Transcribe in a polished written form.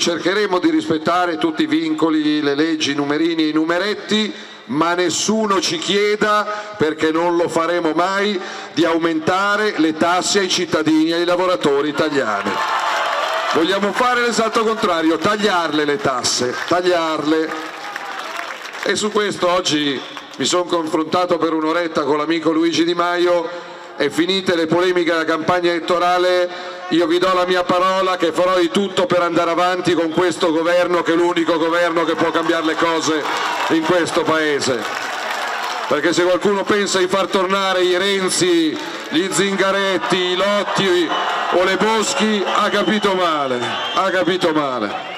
Cercheremo di rispettare tutti i vincoli, le leggi, i numerini e i numeretti, ma nessuno ci chieda, perché non lo faremo mai, di aumentare le tasse ai cittadini e ai lavoratori italiani. Vogliamo fare l'esatto contrario, tagliarle le tasse, tagliarle. E su questo oggi mi sono confrontato per un'oretta con l'amico Luigi Di Maio, e finite le polemiche della campagna elettorale io vi do la mia parola che farò di tutto per andare avanti con questo governo, che è l'unico governo che può cambiare le cose in questo paese. Perché se qualcuno pensa di far tornare i Renzi, gli Zingaretti, i Lotti o le Boschi ha capito male, ha capito male.